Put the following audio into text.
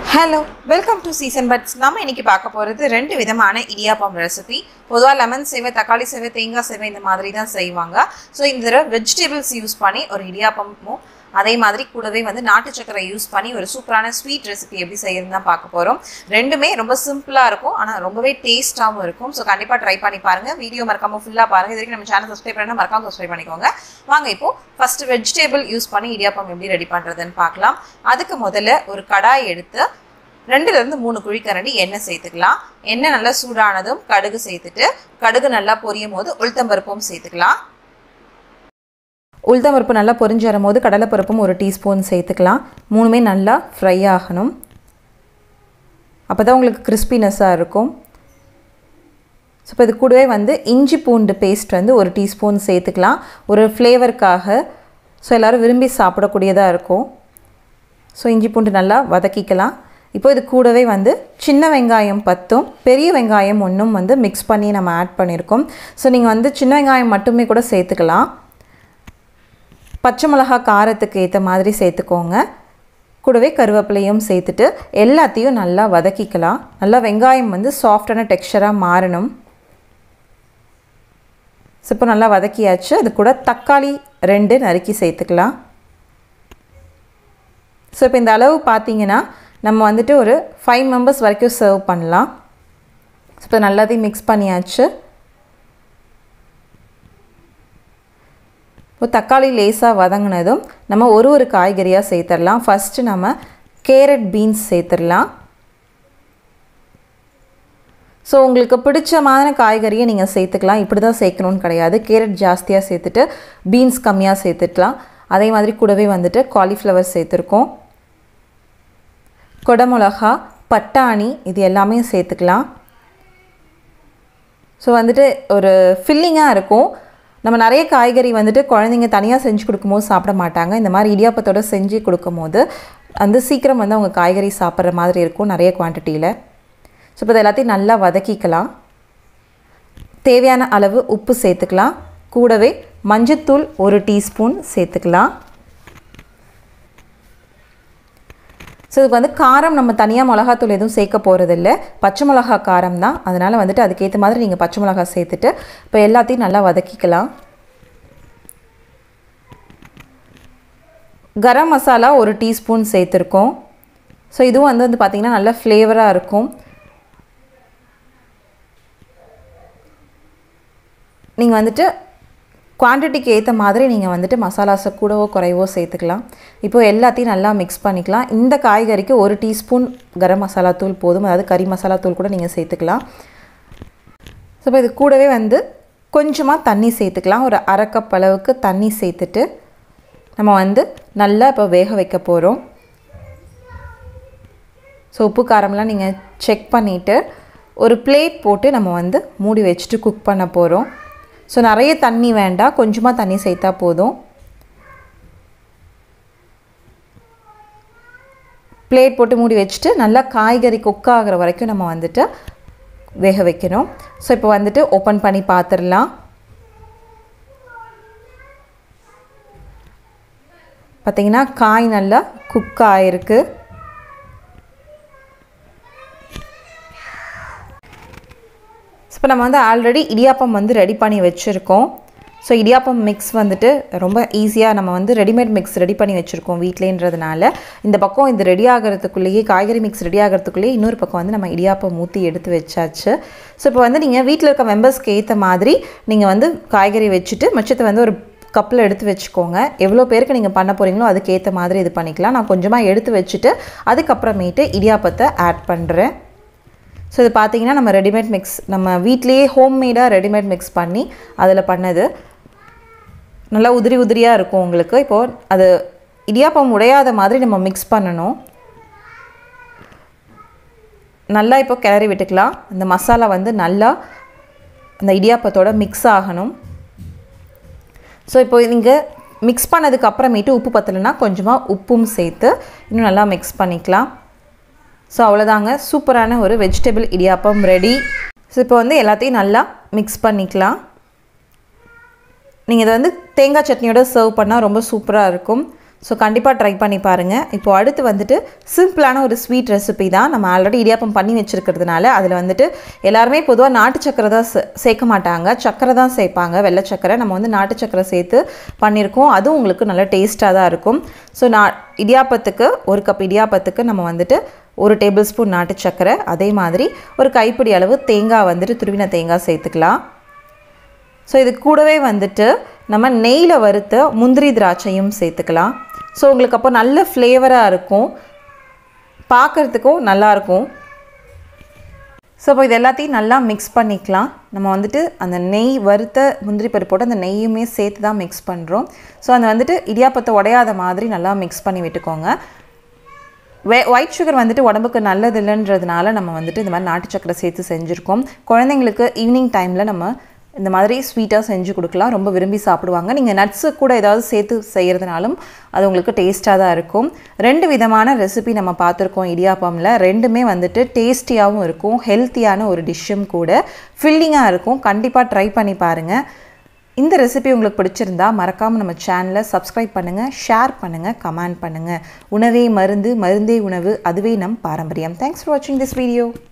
Hello, welcome to Season Buds. நாம இன்னைக்கு பார்க்க போறது ரெண்டு விதமான இடியாப்பம் ரெசிபி. பொதுவா லெமன் சேவை, தக்காளி சேவை, தேங்காய் சேவை இந்த மாதிரி தான் செய்வாங்க. சோ இந்த வெஜிடபிள்ஸ் யூஸ் பண்ணி ஒரு இடியாப்பமும் அதே மாதிரி கூடவே வந்து நாட்டு சக்கரை யூஸ் பண்ணி ஒரு சூப்பரான ஸ்வீட் ரெசிபி எப்படி செய்யறதுன்னு தான் பார்க்க போறோம். ரெண்டுமே ரொம்ப சிம்பிளா இருக்கும் ஆனா ரொம்பவே டேஸ்டாவும் இருக்கும். சோ கண்டிப்பா ட்ரை பண்ணி பாருங்க. வீடியோ மறக்காம ஃபுல்லா பாருங்க. இதுவரைக்கும் நம்ம சேனல் சப்ஸ்கிரைப் பண்ணா மறக்காம சப்ஸ்கிரைப் பண்ணிக்கோங்க. வாங்க இப்போ ஃபர்ஸ்ட் வெஜிடபிள் யூஸ் பண்ணி இடியாப்பம் எப்படி ரெடி பண்றதுன்னு பார்க்கலாம். அதுக்கு முதல்ல ஒரு கடாய் எடுத்து 2 ல இருந்து 3 குழிக்கரண்டி எண்ணெய் சேர்த்துக்கலாம். எண்ணெய் நல்லா சூடானதும் கடுகு சேர்த்துட்டு கடுகு நல்லா பொரியும் போது உளுத்தம்பருப்பும் சேர்த்துக்கலாம். உளுத்தம்பருப்பு நல்லா பொரிஞ்சு வரும்போது கடலைப்பருப்பும் 1 டீஸ்பூன் சேர்த்துக்கலாம். மூணுமே நல்லா ஃப்ரை ஆகணும். அப்பதான் உங்களுக்கு கிறிஸ்பினஸாக இருக்கும். ஸோ இப்போ இது கூடவே வந்து இஞ்சி பூண்டு பேஸ்ட் வந்து 1 டீஸ்பூன் சேர்த்துக்கலாம். ஒரு ஃப்ளேவருக்காக. ஸோ எல்லோரும் விரும்பி சாப்பிடக்கூடியதாக இருக்கும். ஸோ இஞ்சி பூண்டு நல்லா வதக்கிக்கலாம். இப்போ இது கூடவே வந்து சின்ன வெங்காயம் 10, பெரிய வெங்காயம் 1 வந்து மிக்ஸ் பண்ணி நம்ம ஆட் பண்ணியிருக்கோம். ஸோ நீங்கள் வந்து சின்ன வெங்காயம் மட்டுமே கூட சேர்த்துக்கலாம். பச்சை மிளகா காரத்துக்கு ஏற்ற மாதிரி சேர்த்துக்கோங்க. கூடவே கருவேப்பிலையும் சேர்த்துட்டு எல்லாத்தையும் நல்லா வதக்கிக்கலாம். நல்லா வெங்காயம் வந்து சாஃப்டான டெக்ஸ்சராக மாறணும். ஸோ இப்போ நல்லா வதக்கியாச்சு. அது கூட தக்காளி 2 நறுக்கி சேர்த்துக்கலாம். ஸோ இப்போ இந்த அளவு பார்த்தீங்கன்னா நம்ம வந்துட்டு ஒரு 5 மெம்பர்ஸ் வரைக்கும் சர்வ் பண்ணலாம். ஸோ இப்போ நல்லாத்தையும் மிக்ஸ் பண்ணியாச்சு. இப்போ தக்காளி லேசாக வதங்கினதும் நம்ம ஒரு காய்கறியாக சேர்த்துடலாம். ஃபஸ்ட்டு நம்ம கேரட் பீன்ஸ் சேர்த்துடலாம். ஸோ உங்களுக்கு பிடிச்சமான காய்கறியை நீங்கள் சேர்த்துக்கலாம். இப்படி தான் சேர்க்கணுன்னு கிடையாது. கேரட் ஜாஸ்தியாக சேர்த்துட்டு பீன்ஸ் கம்மியாக சேர்த்துக்கலாம். அதே மாதிரி கூடவே வந்துட்டு காலிஃப்ளவர் சேர்த்துருக்கோம். கொடமிளகா, பட்டாணி இது எல்லாமே சேர்த்துக்கலாம். ஸோ வந்துட்டு ஒரு ஃபில்லிங்காக இருக்கும். நம்ம நிறைய காய்கறி வந்துட்டு குழந்தைங்க தனியாக செஞ்சு கொடுக்கும்போது சாப்பிட மாட்டாங்க. இந்த மாதிரி இடியாப்பத்தோடு செஞ்சு கொடுக்கும்போது வந்து சீக்கிரம் வந்து அவங்க காய்கறி சாப்பிட்ற மாதிரி இருக்கும் நிறைய குவான்டிட்டியில். ஸோ இப்போ இது எல்லாத்தையும் நல்லா வதக்கிக்கலாம். தேவையான அளவு உப்பு சேர்த்துக்கலாம். கூடவே மஞ்சத்தூள் 1 டீஸ்பூன் சேர்த்துக்கலாம். ஸோ இதுக்கு வந்து காரம் நம்ம தனியாக மிளகாத்தூள் எதுவும் சேர்க்க போகிறதில்ல. பச்சை மிளகா காரம் தான். அதனால் வந்துட்டு அதுக்கேற்ற மாதிரி நீங்கள் பச்சை மிளகா சேர்த்துட்டு இப்போ எல்லாத்தையும் நல்லா வதக்கிக்கலாம். கரம் மசாலா 1 டீஸ்பூன் சேர்த்துருக்கோம். ஸோ இதுவும் வந்து பார்த்திங்கன்னா நல்ல ஃப்ளேவராக இருக்கும். நீங்கள் வந்துட்டு குவான்டிட்டிக்கு ஏற்ற மாதிரி நீங்கள் வந்துட்டு மசாலாஸை கூடவோ குறைவோ சேர்த்துக்கலாம். இப்போது எல்லாத்தையும் நல்லா மிக்ஸ் பண்ணிக்கலாம். இந்த காய்கறிக்கு 1 டீஸ்பூன் கரம் மசாலா தூள் போதும். அதாவது கறி மசாலா தூள் கூட நீங்கள் சேர்த்துக்கலாம். ஸோ இப்போ இது கூடவே வந்து கொஞ்சமாக தண்ணி சேர்த்துக்கலாம். ஒரு 1/2 கப் அளவுக்கு தண்ணி சேர்த்துட்டு நம்ம வந்து நல்லா இப்போ வேக வைக்க போகிறோம். ஸோ உப்பு காரம்லாம் நீங்கள் செக் பண்ணிவிட்டு ஒரு பிளேட் போட்டு நம்ம வந்து மூடி வச்சுட்டு குக் பண்ண போகிறோம். ஸோ நிறைய தண்ணி வேண்டாம், கொஞ்சமாக தண்ணி சேர்த்தா போதும். பிளேட் போட்டு மூடி வச்சுட்டு நல்லா காய்கறி குக் ஆகிற வரைக்கும் நம்ம வந்துட்டு வேக வைக்கணும். ஸோ இப்போ வந்துட்டு ஓப்பன் பண்ணி பார்த்துடலாம். பார்த்திங்கன்னா காய் நல்லா குக் ஆகிருக்கு. இப்போ நம்ம வந்து ஆல்ரெடி இடியாப்பம் வந்து ரெடி பண்ணி வச்சுருக்கோம். ஸோ இடியாப்பம் மிக்ஸ் வந்துட்டு ரொம்ப ஈஸியாக நம்ம வந்து ரெடிமேட் மிக்ஸ் ரெடி பண்ணி வச்சுருக்கோம் வீட்டிலேன்றதுனால இந்த பக்கம் இது ரெடி ஆகிறதுக்குள்ளேயே காய்கறி மிக்ஸ் ரெடி ஆகிறதுக்குள்ளேயே இன்னொரு பக்கம் வந்து நம்ம இடியாப்பம் ஊற்றி எடுத்து வச்சாச்சு. ஸோ இப்போ வந்து நீங்கள் வீட்டில் இருக்க மெம்பர்ஸ்க்கு ஏற்ற மாதிரி நீங்கள் வந்து காய்கறி வச்சுட்டு மிச்சத்தை வந்து ஒரு கப்பில் எடுத்து வச்சுக்கோங்க. எவ்வளோ பேருக்கு நீங்கள் பண்ண போகிறீங்களோ அதுக்கேற்ற மாதிரி இது பண்ணிக்கலாம். நான் கொஞ்சமாக எடுத்து வச்சுட்டு அதுக்கப்புறமேட்டு இடியாப்பத்தை ஆட் பண்ணுறேன். ஸோ இது பார்த்திங்கன்னா நம்ம ரெடிமேட் மிக்ஸ் நம்ம வீட்லேயே ஹோம்மேடாக ரெடிமேட் மிக்ஸ் பண்ணி அதில் பண்ணது. நல்லா உதிரியாக இருக்கும் உங்களுக்கு. இப்போது அது இடியாப்பம் உடையாத மாதிரி நம்ம மிக்ஸ் பண்ணணும். நல்லா இப்போ கிளறி விட்டுக்கலாம். இந்த மசாலா வந்து நல்லா அந்த இடியாப்பத்தோட மிக்ஸ் ஆகணும். ஸோ இப்போ நீங்கள் மிக்ஸ் பண்ணதுக்கு அப்புறமேட்டு உப்பு பத்தலைன்னா கொஞ்சமாக உப்பும் சேர்த்து இன்னும் நல்லா மிக்ஸ் பண்ணிக்கலாம். ஸோ அவ்வளோதாங்க, சூப்பரான ஒரு வெஜிடபிள் இடியாப்பம் ரெடி. ஸோ இப்போ வந்து எல்லாத்தையும் நல்லா மிக்ஸ் பண்ணிக்கலாம். நீங்கள் இதை வந்து தேங்காய் சட்னியோட சர்வ் பண்ணால் ரொம்ப சூப்பராக இருக்கும். ஸோ கண்டிப்பாக ட்ரை பண்ணி பாருங்கள். இப்போது அடுத்து வந்துட்டு சிம்பிளான ஒரு ஸ்வீட் ரெசிபி தான். நம்ம ஆல்ரெடி இடியாப்பம் பண்ணி வச்சுருக்கிறதுனால அதில் வந்துட்டு எல்லாருமே பொதுவாக நாட்டு சக்கரை தான் சேர்க்க மாட்டாங்க, சக்கரை தான் சேர்ப்பாங்க, வெள்ளை சக்கரை. நம்ம வந்து நாட்டு சக்கரை சேர்த்து பண்ணியிருக்கோம். அதுவும் உங்களுக்கு நல்ல டேஸ்ட்டாக தான் இருக்கும். ஸோ இடியாப்பத்துக்கு 1 கப் இடியாப்பத்துக்கு நம்ம வந்துட்டு 1 டேபிள் ஸ்பூன் நாட்டு சக்கரை, அதே மாதிரி ஒரு கைப்பிடி அளவு தேங்காய் வந்துட்டு துருவின தேங்காய் சேர்த்துக்கலாம். ஸோ இது கூடவே வந்துட்டு நம்ம நெய்யில் வறுத்த முந்திரி திராட்சையும் சேர்த்துக்கலாம். ஸோ உங்களுக்கு அப்போ நல்ல ஃப்ளேவராக இருக்கும், பார்க்குறதுக்கும் நல்லாயிருக்கும். ஸோ இப்போ இது எல்லாத்தையும் நல்லா மிக்ஸ் பண்ணிக்கலாம். நம்ம வந்துட்டு அந்த நெய் வறுத்த முந்திரி பருப்போடு அந்த நெய்யுமே சேர்த்து தான் மிக்ஸ் பண்ணுறோம். ஸோ அந்த வந்துட்டு இடியாப்பத்தை உடையாத மாதிரி நல்லா மிக்ஸ் பண்ணி விட்டுக்கோங்க. ஒயிட் சுகர் வந்துட்டு உடம்புக்கு நல்லது இல்லைன்றதுனால நம்ம வந்துட்டு இந்த மாதிரி நாட்டு சக்கரை சேர்த்து செஞ்சுருக்கோம். குழந்தைங்களுக்கு ஈவினிங் டைமில் நம்ம இந்த மாதிரி ஸ்வீட்டாக செஞ்சு கொடுக்கலாம், ரொம்ப விரும்பி சாப்பிடுவாங்க. நீங்கள் நட்ஸு கூட ஏதாவது சேர்த்து செய்கிறதுனாலும் அது உங்களுக்கு டேஸ்ட்டாக தான் இருக்கும். 2 விதமான ரெசிபி நம்ம பார்த்துருக்கோம் இடியாப்பமில். ரெண்டுமே வந்துட்டு டேஸ்டியாகவும் இருக்கும், ஹெல்த்தியான ஒரு டிஷ்ஷும் கூட, ஃபில்லிங்காக இருக்கும். கண்டிப்பாக ட்ரை பண்ணி பாருங்கள். இந்த ரெசிபி உங்களுக்கு பிடிச்சிருந்தா மறக்காமல் நம்ம சேனலை சப்ஸ்கிரைப் பண்ணுங்கள், ஷேர் பண்ணுங்கள், கமெண்ட் பண்ணுங்கள். உணவே மருந்து, மருந்தே உணவு, அதுவே நம் பாரம்பரியம். தேங்க்ஸ் ஃபார் வாட்சிங் திஸ் வீடியோ.